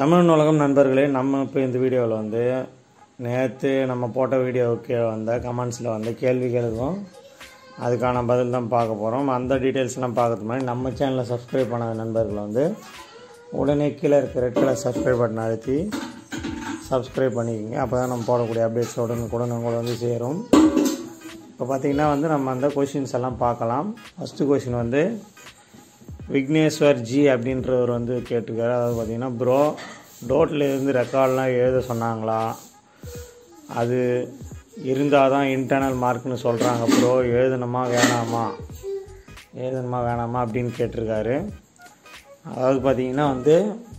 தமிழ் உலகம் நண்பர்களே, நம்ம இப்போ இந்த வீடியோவில் வந்து நேற்று நம்ம போட்ட வீடியோவுக்கு வந்த கமெண்ட்ஸில் வந்து கேள்விகளுக்கும் அதுக்கான பதில் தான் பார்க்க போகிறோம். அந்த டீட்டெயில்ஸ்லாம் பார்க்கறது மாதிரி நம்ம சேனலை சப்ஸ்கிரைப் பண்ணாத நண்பர்கள் வந்து உடனே கீழே இருக்க ரெட் கலர் சப்ஸ்கிரைப் பட்டன் அழுத்தி சப்ஸ்கிரைப் பண்ணிக்கோங்க. அப்போ தான் நம்ம போடக்கூடிய அப்டேட்ஸ் உடனுக்குடன் உங்களை வந்து சேரும். இப்போ பார்த்திங்கன்னா வந்து நம்ம அந்த கொஷின்ஸ் எல்லாம் பார்க்கலாம். ஃபஸ்ட்டு கொஷின் வந்து விக்னேஸ்வர் ஜி அப்படின்றவர் வந்து கேட்டிருக்காரு. அதாவது பார்த்திங்கன்னா, ப்ரோ டோட்டில் இருந்து ரெக்கார்ட்லாம் எழுத சொன்னாங்களா, அது இருந்தால் தான் இன்டர்னல் மார்க்னு சொல்கிறாங்க ப்ரோ, எழுதணுமா வேணாமா அப்படின்னு கேட்டிருக்காரு. அதாவது பார்த்திங்கன்னா வந்து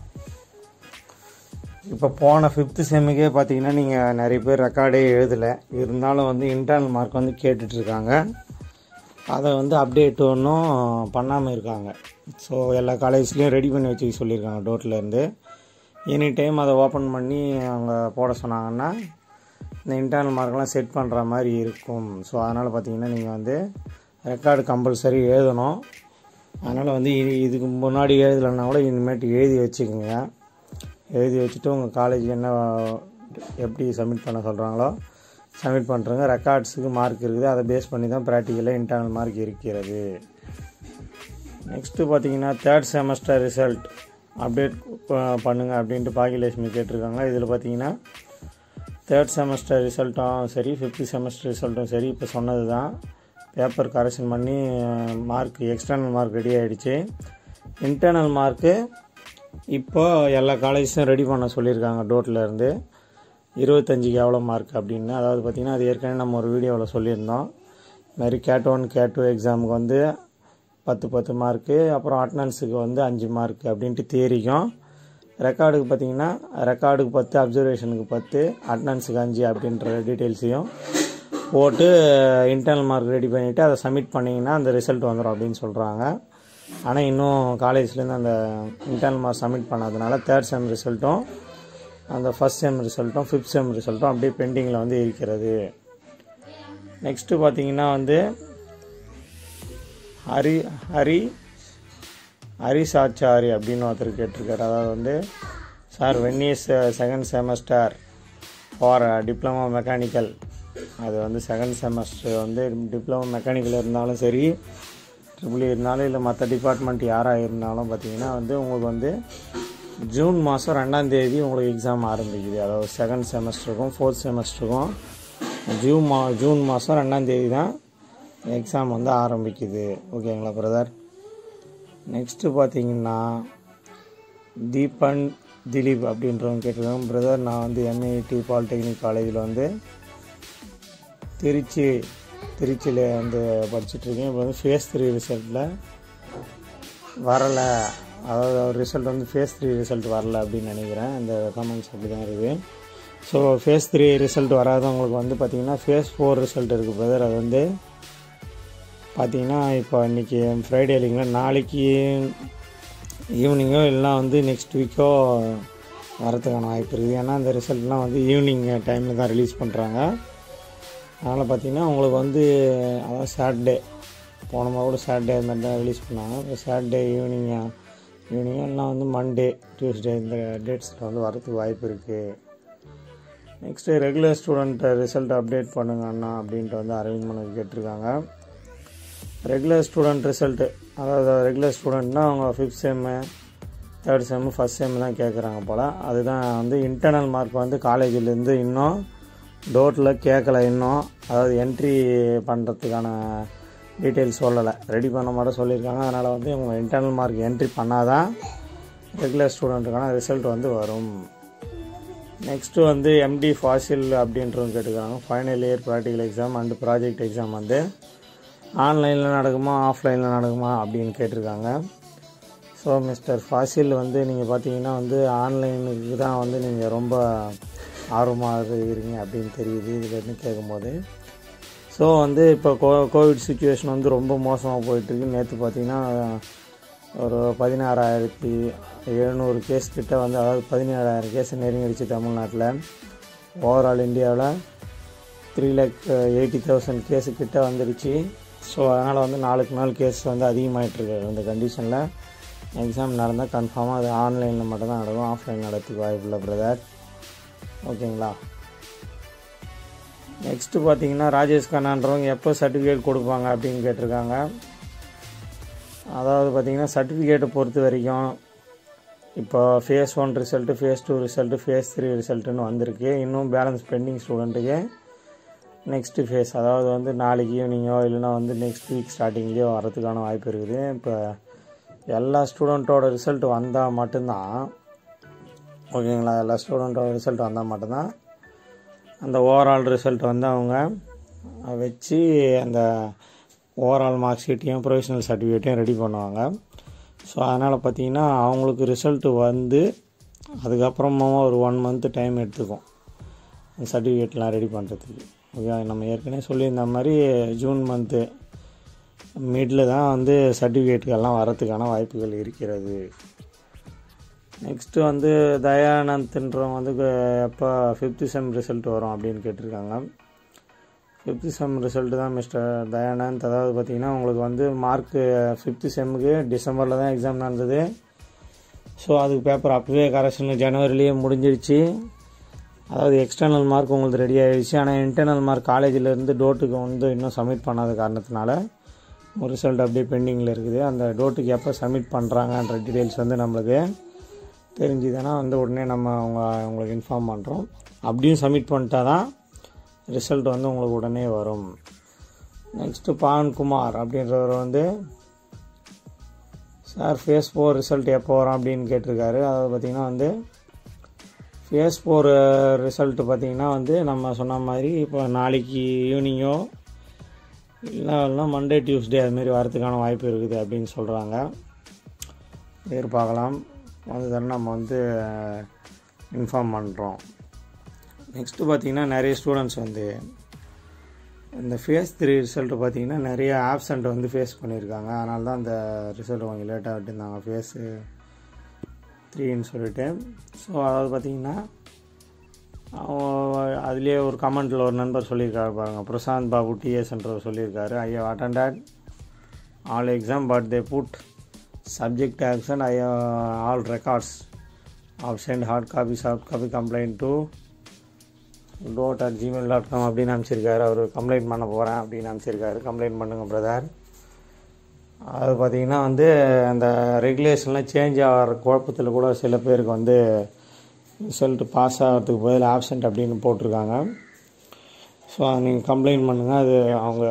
இப்போ போன 5th செம்முக்கே பார்த்திங்கன்னா நீங்கள் நிறைய பேர் ரெக்கார்டே எழுதலை, இருந்தாலும் வந்து இன்டர்னல் மார்க் வந்து கேட்டுட்ருக்காங்க. அதை வந்து அப்டேட் ஒன்றும் பண்ணாமல் இருக்காங்க. ஸோ எல்லா காலேஜ்லேயும் ரெடி பண்ணி வச்சுக்க சொல்லியிருக்காங்க. டோட்டிலேருந்து எனி டைம் அதை ஓப்பன் பண்ணி அவங்க போட சொன்னாங்கன்னா இந்த இன்டர்னல் மார்க்கெலாம் செட் பண்ணுற மாதிரி இருக்கும். ஸோ அதனால் பார்த்திங்கன்னா நீங்கள் வந்து ரெக்கார்டு கம்பல்சரி எழுதணும். அதனால் வந்து இதுக்கு முன்னாடி எழுதலைன்னா கூட இனிமேட்டு எழுதி வச்சுக்கோங்க. எழுதி வச்சுட்டு உங்கள் காலேஜ் என்ன எப்படி சப்மிட் பண்ண சொல்கிறாங்களோ சப்மிட் பண்ணுறங்க. ரெக்கார்ட்ஸுக்கு மார்க் இருக்குது, அதை பேஸ் பண்ணி தான் ப்ராக்டிக்கலாக இன்டர்னல் மார்க் இருக்கிறது. நெக்ஸ்ட்டு பார்த்திங்கன்னா 3rd செமஸ்டர் ரிசல்ட் அப்டேட் பண்ணுங்கள் அப்படின்ட்டு பாகியலட்சுமி கேட்டிருக்காங்க. இதில் பார்த்திங்கன்னா 3rd செமஸ்டர் ரிசல்ட்டும் சரி 5th செமஸ்டர் ரிசல்ட்டும் சரி இப்போ சொன்னது தான். பேப்பர் கரெக்ஷன் பண்ணி மார்க் எக்ஸ்டர்னல் மார்க் ரெடி ஆகிடுச்சு. இன்டர்னல் மார்க்கு இப்போ எல்லா காலேஜஸும் ரெடி பண்ண சொல்லியிருக்காங்க. டோட்டிலேருந்து 25க்கு எவ்வளோ மார்க் அப்படின்னு. அதாவது பார்த்திங்கன்னா அது ஏற்கனவே நம்ம ஒரு வீடியோவில் சொல்லியிருந்தோம். இதுமாதிரி கேட் 1 கேட் 2 எக்ஸாமுக்கு வந்து 10 மார்க்கு, அப்புறம் அட்டனன்ஸுக்கு வந்து 5 மார்க் அப்படின்ட்டு தியரிக்கும். ரெக்கார்டுக்கு பார்த்திங்கன்னா ரெக்கார்டுக்கு 10, அப்சர்வேஷனுக்கு 10, அட்டனன்ஸுக்கு 5 அப்படின்ற டீட்டெயில்ஸையும் போட்டு இன்டர்னல் மார்க் ரெடி பண்ணிவிட்டு அதை சப்மிட் பண்ணிங்கன்னா அந்த ரிசல்ட் வந்துடும் அப்படின்னு சொல்கிறாங்க. ஆனால் இன்னும் காலேஜ்லேருந்து அந்த இன்டர்னல் மார்க் சப்மிட் பண்ணாததுனால 3rd செம் ரிசல்ட்டும் அந்த 1st செம் ரிசல்ட்டும் 5th செம் ரிசல்ட்டும் அப்படியே பெண்டிங்கில் வந்து இருக்கிறது. நெக்ஸ்ட்டு பார்த்திங்கன்னா வந்து ஹரிசாச்சாரி அப்படின்னு ஒருத்தர் கேட்டிருக்காரு. அதாவது வந்து sir when is 2nd semester for diploma mechanical. அது வந்து 2nd செமஸ்டர் வந்து டிப்ளமோ மெக்கானிக்கல் இருந்தாலும் சரி, ட்ரிபிள் இருந்தாலும் இல்லை மற்ற டிபார்ட்மெண்ட் யாராக இருந்தாலும் பார்த்திங்கன்னா வந்து உங்களுக்கு வந்து ஜூன் மாதம் 2ஆம் தேதி உங்களுக்கு எக்ஸாம் ஆரம்பிக்குது. அதாவது 2nd செமஸ்டருக்கும் 4th செமஸ்டருக்கும் ஜூன் மாதம் 2ஆம் தேதி தான் எக்ஸாம் வந்து ஆரம்பிக்குது. ஓகேங்களா பிரதர்? நெக்ஸ்ட்டு பார்த்தீங்கன்னா தீபன் திலீப் அப்படின்றவங்க கேட்டிருக்காங்க. பிரதர் நான் வந்து MIT பாலிடெக்னிக் காலேஜில் வந்து திருச்சியில் வந்து படிச்சுட்ருக்கேன். இப்போ வந்து ஃபேஸ் 3 ரிசல்ட்டில் வரலை, அதாவது ரிசல்ட் வந்து ஃபேஸ் 3 ரிசல்ட் வரல அப்படின்னு நினைக்கிறேன். இந்த கமெண்ட்ஸ் அப்படி தான் இருக்குது. ஸோ ஃபேஸ் 3 ரிசல்ட் வராதவங்களுக்கு வந்து பார்த்திங்கன்னா ஃபேஸ் 4 ரிசல்ட் இருக்குது பிரதர். அது வந்து பார்த்திங்கன்னா இப்போ இன்றைக்கி ஃப்ரைடே இல்லைங்களா, நாளைக்கு ஈவினிங்கோ இல்லைனா வந்து நெக்ஸ்ட் வீக்கோ வரதுக்கான வாய்ப்பு இருக்குது. ஏன்னா இந்த ரிசல்ட்லாம் வந்து ஈவினிங் டைமில் தான் ரிலீஸ் பண்ணுறாங்க. அதனால் பார்த்திங்கன்னா உங்களுக்கு வந்து அதாவது சாட்டர்டே போன மாதிரி கூட சாட்டர்டே அது மாதிரி தான் ரிலீஸ் பண்ணாங்க. இப்போ சாட்டர்டே ஈவினிங் எல்லாம் வந்து மண்டே டியூஸ்டே இந்த டேட்ஸில் வந்து வரதுக்கு வாய்ப்பு இருக்குது. Next regular student result update பண்ணுங்க அண்ணா அப்படின்ட்டு வந்து அரவிந்த் மனு கேட்டிருக்காங்க. ரெகுலர் ஸ்டூடெண்ட் ரிசல்ட்டு, அதாவது ரெகுலர் ஸ்டூடெண்ட்னால் அவங்க 5th sem 3rd sem 1st sem தான் கேட்குறாங்க போல். அதுதான் வந்து இன்டர்னல் மார்க் வந்து காலேஜிலேருந்து இன்னும் டோட்டில் கேட்கல. இன்னும் அதாவது என்ட்ரி பண்ணுறதுக்கான டீட்டெயில்ஸ் சொல்லலை, ரெடி பண்ண மட்டும் சொல்லியிருக்காங்க. அதனால் வந்து இவங்க இன்டர்னல் மார்க் என்ட்ரி பண்ணால் தான் ரெகுலர் ஸ்டூடெண்ட்டுக்கான ரிசல்ட் வந்து வரும். நெக்ஸ்ட்டு வந்து MD ஃபாசில் அப்படின்றவங்க கேட்டுக்கிறாங்க. Final year practical exam and project exam வந்து ஆன்லைனில் நடக்குமா ஆஃப்லைனில் நடக்குமா அப்படின்னு கேட்டிருக்காங்க. ஸோ மிஸ்டர் ஃபாசில் வந்து நீங்கள் பார்த்தீங்கன்னா வந்து ஆன்லைனுக்கு தான் வந்து நீங்கள் ரொம்ப ஆர்வமாக இருக்கிறீங்க அப்படின்னு தெரியுது இதுலேருந்து கேட்கும்போது. ஸோ வந்து இப்போ கோவிட் சுச்சுவேஷன் வந்து ரொம்ப மோசமாக போயிட்டுருக்கு. நேற்று பார்த்திங்கன்னா ஒரு 16,700 கேஸ் கிட்ட வந்து, அதாவது 17,000 கேஸ் நெருங்கிடுச்சு தமிழ்நாட்டில். ஓவரால் இந்தியாவில் 3,80,000 கேஸு கிட்ட வந்துடுச்சு. ஸோ அதனால் வந்து நாளுக்கு நாள் கேஸ் வந்து அதிகமாகிட்டுருக்கு. இந்த கண்டிஷனில் எக்ஸாம் நடந்தால் கன்ஃபார்மாக அது ஆன்லைனில் மட்டும்தான் நடக்கும், ஆஃப்லைன் நடத்துக்கு வாய்ப்பு இல்லை பிரதர். ஓகேங்களா. நெக்ஸ்ட்டு பார்த்தீங்கன்னா ராஜேஷ் கண்ணான்றவங்க எப்போ சர்டிஃபிகேட் கொடுப்பாங்க அப்படின்னு கேட்டிருக்காங்க. அதாவது பார்த்திங்கன்னா சர்டிஃபிகேட்டை பொறுத்த வரைக்கும் இப்போ phase 1 result, phase 2 result, phase 3 ரிசல்ட்டுன்னு வந்திருக்கு. இன்னும் பேலன்ஸ் பெண்டிங் ஸ்டூடெண்ட்டுக்கு நெக்ஸ்ட்டு ஃபேஸ், அதாவது வந்து நாளைக்கு ஈவினிங்கோ இல்லைனா வந்து நெக்ஸ்ட் வீக் ஸ்டார்டிங்லேயோ வரதுக்கான வாய்ப்பு இருக்குது. இப்போ எல்லா ஸ்டூடெண்ட்டோட ரிசல்ட் வந்தால் மட்டும்தான், ஓகேங்களா, எல்லா ஸ்டூடெண்ட்டோட ரிசல்ட் வந்தால் மட்டும்தான் அந்த ஓவரால் ரிசல்ட் வந்து அவங்க வச்சு அந்த ஓவரால் மார்க் ஷீட்டையும் ப்ரொவிஷனல் சர்டிஃபிகேட்டையும் ரெடி பண்ணுவாங்க. ஸோ அதனால் பார்த்திங்கன்னா அவங்களுக்கு ரிசல்ட்டு வந்து அதுக்கப்புறமா ஒரு 1 மந்த் டைம் எடுத்துக்கும் அந்த சர்டிஃபிகேட்லாம் ரெடி பண்ணுறதுக்கு. ஓகே, நம்ம ஏற்கனவே சொல்லியிருந்த மாதிரி ஜூன் மந்த்து மிடில் தான் வந்து சர்டிஃபிகேட்டுக்கெல்லாம் வரத்துக்கான வாய்ப்புகள் இருக்கிறது. நெக்ஸ்ட்டு வந்து தயானந்த்ன்றவங்க வந்து எப்போ 5th செம் ரிசல்ட் வரும் அப்படின்னு கேட்டிருக்காங்க. 5th செம் ரிசல்ட்டு தான் மிஸ்டர் தயானந்த். அதாவது பார்த்திங்கன்னா உங்களுக்கு வந்து மார்க்கு 5th செம்முக்கு டிசம்பரில் தான் எக்ஸாம் நடந்தது. ஸோ அதுக்கு பேப்பர் அப்போவே கரெக்ஷன் ஜனவரிலேயே முடிஞ்சிடுச்சு. அதாவது எக்ஸ்டர்னல் மார்க் உங்களுக்கு ரெடி ஆகிடுச்சு. ஆனால் இன்டர்னல் மார்க் காலேஜிலேருந்து டோட்டுக்கு வந்து இன்னும் சப்மிட் பண்ணாத காரணத்தினால ரிசல்ட் அப்படியே பெண்டிங்கில் இருக்குது. அந்த டோட்டுக்கு எப்போ சப்மிட் பண்ணுறாங்கன்ற டீட்டெயில்ஸ் வந்து நம்மளுக்கு தெரிஞ்சுதுன்னா வந்து உடனே நம்ம உங்களுக்கு இன்ஃபார்ம் பண்ணுறோம். அப்படியும் சப்மிட் பண்ணிட்டா தான் ரிசல்ட் வந்து உங்களுக்கு உடனே வரும். நெக்ஸ்ட்டு பான்குமார் அப்படின்றவர் வந்து சார் ஃபேஸ் 4 ரிசல்ட் எப்போ வரும் அப்படின்னு கேட்டிருக்காரு. அதாவது பார்த்திங்கன்னா வந்து ஃபேஸ் 4 ரிசல்ட்டு பார்த்திங்கன்னா வந்து நம்ம சொன்ன மாதிரி இப்போ நாளைக்கு ஈவினிங்கோ இல்லைன்னா மண்டே டியூஸ்டே அதுமாரி வரதுக்கான வாய்ப்பு இருக்குது அப்படின்னு சொல்கிறாங்க. எதிர்பார்க்கலாம், வந்து தானே நம்ம வந்து இன்ஃபார்ம் பண்ணுறோம். நெக்ஸ்ட்டு பார்த்திங்கன்னா நிறைய ஸ்டூடெண்ட்ஸ் வந்து இந்த ஃபேஸ் 3 ரிசல்ட்டு பார்த்திங்கன்னா நிறைய ஆப்சண்ட் வந்து ஃபேஸ் பண்ணியிருக்காங்க. அதனால தான் அந்த ரிசல்ட் கொஞ்சம் லேட்டாக விட்டுருந்தாங்க ஃபேஸ் 3ன்னு சொல்லிட்டு. ஸோ அதாவது பார்த்திங்கன்னா அதுலேயே ஒரு கமெண்ட்டில் ஒரு நண்பர் சொல்லியிருக்காரு பாருங்கள், பிரசாந்த் பாபு டிஎஸ்ன்றவர் சொல்லியிருக்காரு, I have attended all exam but they put subject action I all records of send hard copy soft copy complaint to dot@gmail.com அப்படின்னு அனுப்பிச்சிருக்காரு. அவர் கம்ப்ளைண்ட் பண்ண போகிறேன் அப்படின்னு அனுப்பிச்சிருக்காரு. கம்ப்ளைண்ட் பண்ணுங்கள் பிரதர். அது பார்த்திங்கன்னா வந்து அந்த ரெகுலேஷன்லாம் சேஞ்ச் ஆகிற குழப்பத்தில் கூட சில பேருக்கு வந்து ரிசல்ட் பாஸ் ஆகிறதுக்கு பதில் ஆப்சண்ட் அப்படின்னு போட்டிருக்காங்க. ஸோ நீங்கள் கம்ப்ளைண்ட் பண்ணுங்கள். அது அவங்க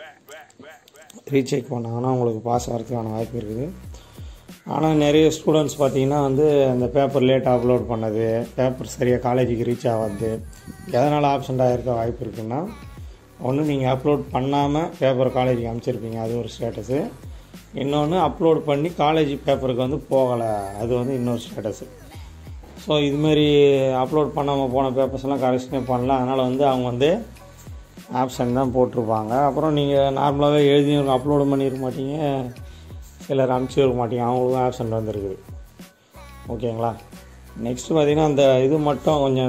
ரீசெக் பண்ணாங்கன்னா உங்களுக்கு பாஸ் ஆகிறதுக்கான வாய்ப்பு இருக்குது. ஆனால் நிறைய ஸ்டூடெண்ட்ஸ் பார்த்திங்கன்னா வந்து அந்த பேப்பர் லேட்டாக அப்லோட் பண்ணது, பேப்பர் சரியாக காலேஜுக்கு ரீச் ஆகாது, எதனால் ஆப்சண்ட் ஆகிருக்க வாய்ப்பு இருக்குன்னா, ஒன்று நீங்கள் அப்லோட் பண்ணாமல் பேப்பர் காலேஜுக்கு அனுப்பிச்சிருப்பீங்க, அது ஒரு ஸ்டேட்டஸு. இன்னொன்று அப்லோட் பண்ணி காலேஜ் பேப்பருக்கு வந்து போகலை, அது வந்து இன்னொரு ஸ்டேட்டஸு. ஸோ இதுமாரி அப்லோட் பண்ணாமல் போன பேப்பர்ஸ்லாம் கரெக்ஷனே பண்ணல. அதனால் வந்து அவங்க வந்து ஆப்சண்ட் தான் போட்டிருப்பாங்க. அப்புறம் நீங்கள் நார்மலாகவே எழுதி அப்லோடு பண்ணியிருக்க மாட்டீங்க, சிலர் அனுப்பிச்சி இருக்க மாட்டீங்க, அவங்களுக்கும் ஆப்சண்ட் வந்துருக்குது. ஓகேங்களா. நெக்ஸ்ட்டு பார்த்திங்கன்னா அந்த இது மட்டும் கொஞ்சம்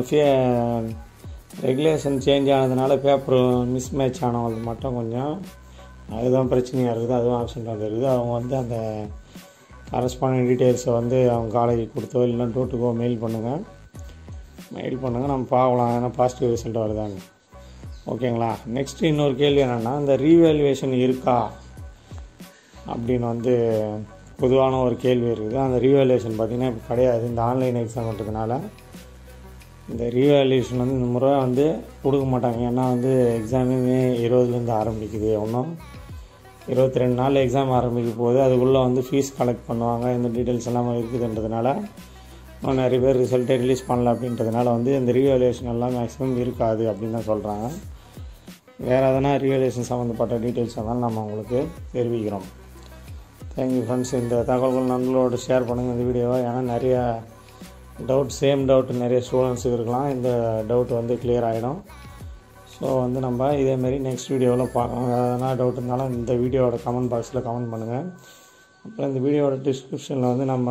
ரெகுலேஷன் சேஞ்ச் ஆனதுனால பேப்பர் மிஸ்மேட்ச் ஆனவங்களுக்கு மட்டும் கொஞ்சம் அதுதான் பிரச்சனையாக இருக்குது, அதுவும் ஆப்சண்ட் வந்துருக்குது. அவங்க வந்து அந்த கரஸ்பாண்டிங் டீட்டெயில்ஸை வந்து அவங்க காலேஜுக்கு கொடுத்தோ இல்லைன்னா டோட்டுக்கோ மெயில் பண்ணுங்கள், நம்ம பார்க்கலாம் ஏன்னா பாசிட்டிவ் ரிசல்ட் வருதாங்க. ஓகேங்களா. நெக்ஸ்ட்டு இன்னொரு கேள்வி என்னென்னா, இந்த ரீவேல்யூவேஷன் இருக்கா அப்படின்னு வந்து பொதுவான ஒரு கேள்வி இருக்குது. அந்த ரீவேல்யூவேஷன் பார்த்திங்கன்னா இப்போ கிடையாது. இந்த ஆன்லைன் எக்ஸாம்ன்றதுனால இந்த ரீவேல்யூவேஷன் வந்து இந்த முறை வந்து கொடுக்க மாட்டாங்க. ஏன்னா வந்து எக்ஸாமே மே 20 ஆரம்பிக்குது, இன்னும் 22 நாள் எக்ஸாம் ஆரம்பிக்க போகுது. அதுக்குள்ளே வந்து ஃபீஸ் கலெக்ட் பண்ணுவாங்க, இந்த டீட்டெயில்ஸ் எல்லாம் இருக்குதுன்றதுனால இன்னும் நிறைய பேர் ரிசல்ட்டே ரிலீஸ் பண்ணல அப்படின்றதுனால வந்து இந்த ரீவேல்யூவேஷன் எல்லாம் மேக்ஸிமம் இருக்காது அப்படின்னு தான் சொல்கிறாங்க. வேறு எதனா ரீவேல்யூவேஷன் சம்மந்தப்பட்ட டீட்டெயில்ஸ் இருந்தாலும் நம்ம உங்களுக்கு தெரிவிக்கிறோம். Thank you friends. இந்த தகவல்கள் நம்மளோட ஷேர் பண்ணுங்கள் இந்த வீடியோவை. ஏன்னா நிறைய சேம் டவுட் நிறைய ஸ்டூடெண்ட்ஸுக்கு இருக்கலாம். இந்த டவுட் வந்து கிளியர் ஆகிடும். ஸோ வந்து நம்ம இதேமாரி நெக்ஸ்ட் வீடியோவில் பார்க்கலாம். எதனா டவுட் இருந்தாலும் இந்த வீடியோவோட கமெண்ட் பாக்ஸில் கமெண்ட் பண்ணுங்கள். அப்புறம் இந்த வீடியோட டிஸ்கிரிப்ஷனில் வந்து நம்ம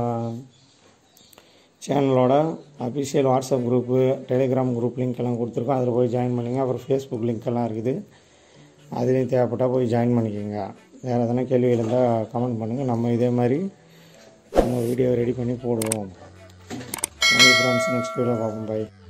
சேனலோட official WhatsApp group, Telegram group link எல்லாம் கொடுத்துருக்கோம், அதில் போய் ஜாயின் பண்ணிங்க. அப்புறம் ஃபேஸ்புக் லிங்க் எல்லாம் இருக்குது, அதுலேயும் தேவைப்பட்டால் போய் ஜாயின் பண்ணிக்கோங்க. வேறு எதனா கேள்வி இருந்தால் கமெண்ட் பண்ணுங்கள். நம்ம இதே மாதிரி நம்ம வீடியோ ரெடி பண்ணி போடுவோம். ஃப்ரெண்ட்ஸ் நெக்ஸ்ட் வீடியோ பார்ப்போம். பை.